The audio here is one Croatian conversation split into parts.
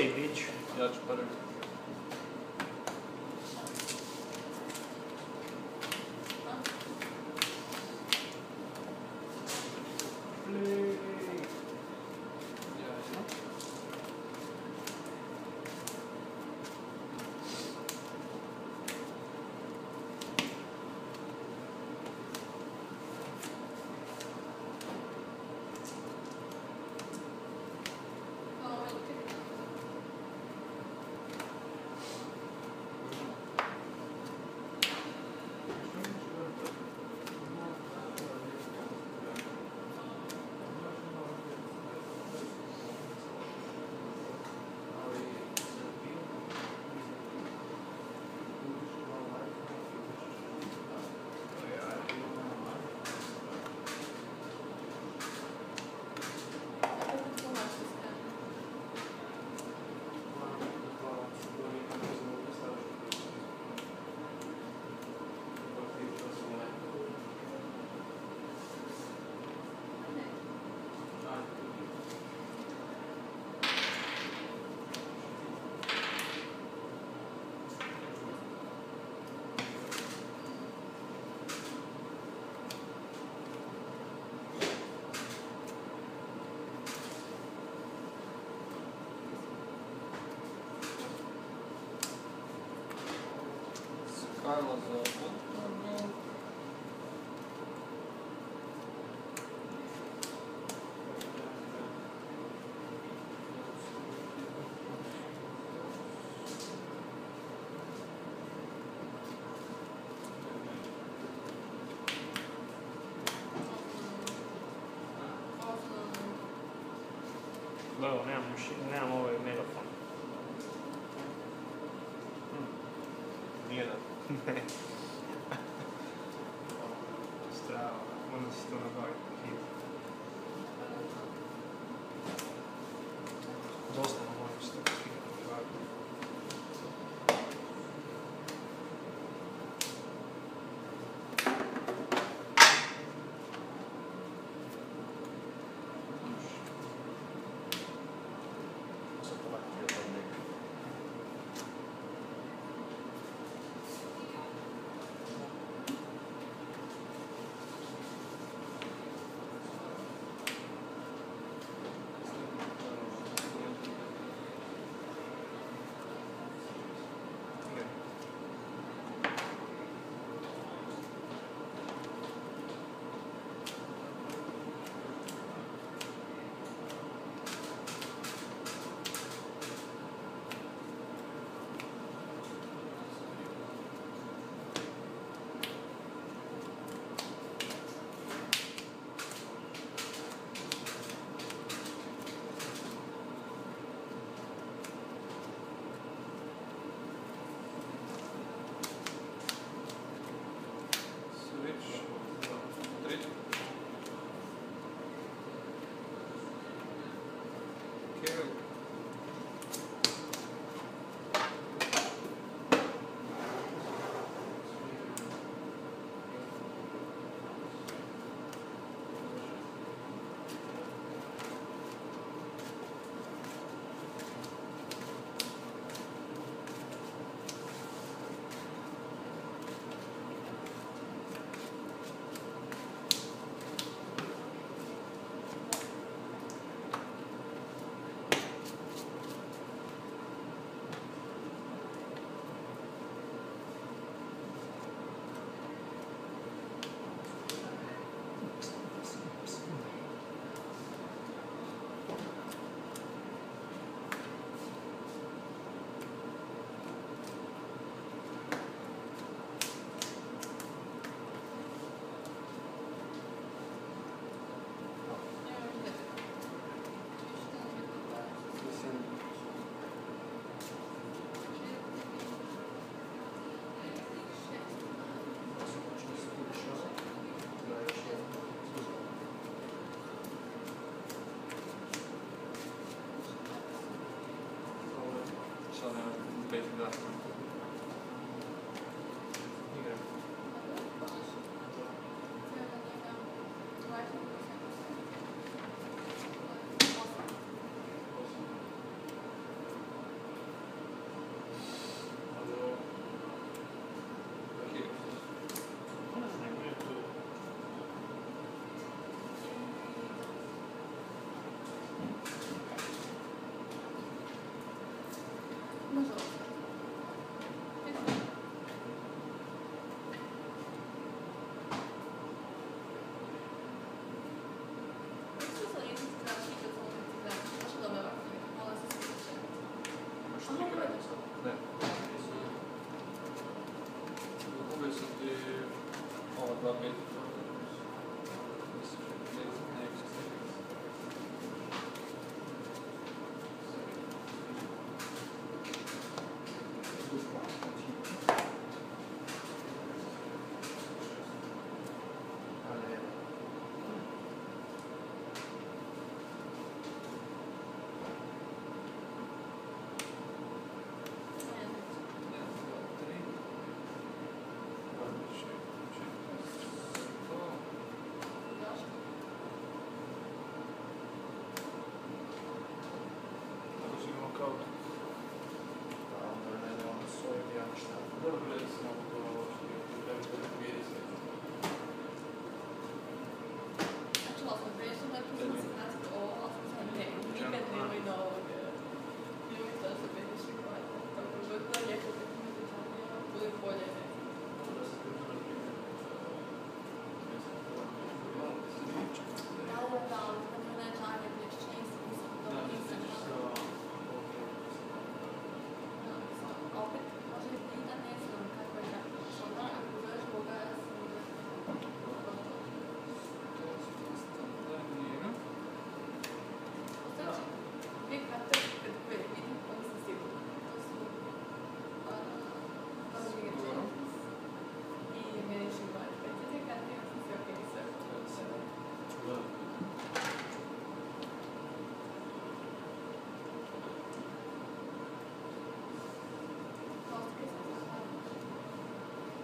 Koji bić? Ja ću prvi. Karlo za odbranu. Evo, nemam ovaj megafon. Nijedan. Ne. Strava, onda se to nabaviti. Doslovno moram se to nabaviti.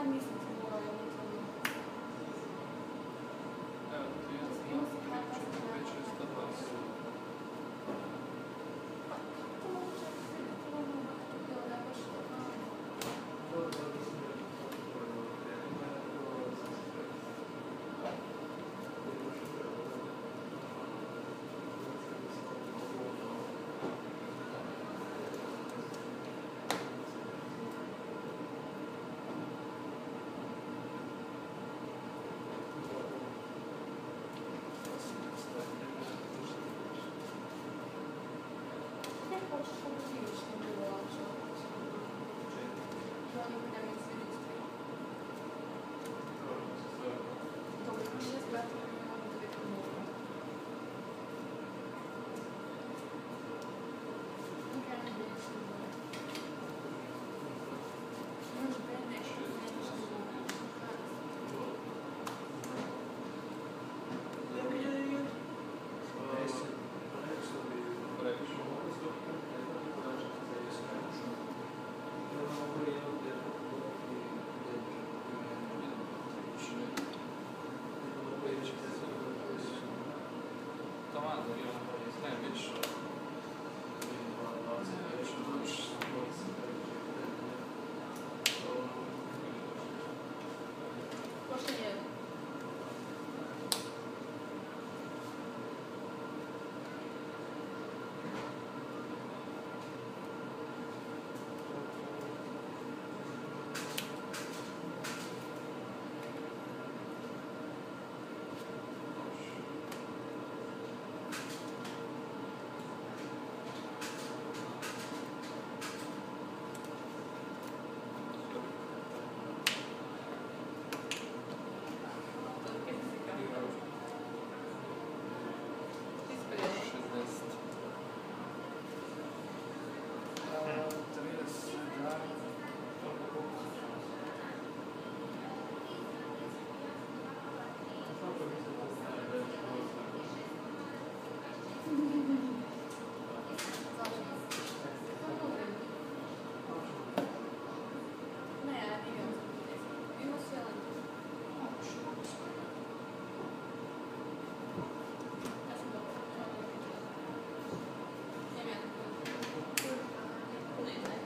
Pa nisam se bila jednostavno. Evo ti ja sam već 420. Pa kako to moguće da se vidi? To ono ovako bilo da je baš ne hoćeš kako vidiš što je bilo lakše. Da oni ne mi se isti. Dobro, imaš 6 gledati, ne mogu da vidim mogu. Nikaj ne vidiš što je bilo. Imaš bed nešto, ne vidiš što je bilo. Previše. Taman da je ne više. Možda jedan. Ne, ja digam za 50. Ima se jedan. Ja sam dobro. Imam jedan. Ne, ne.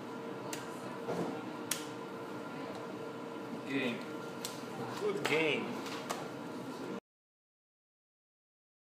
Game. Good game.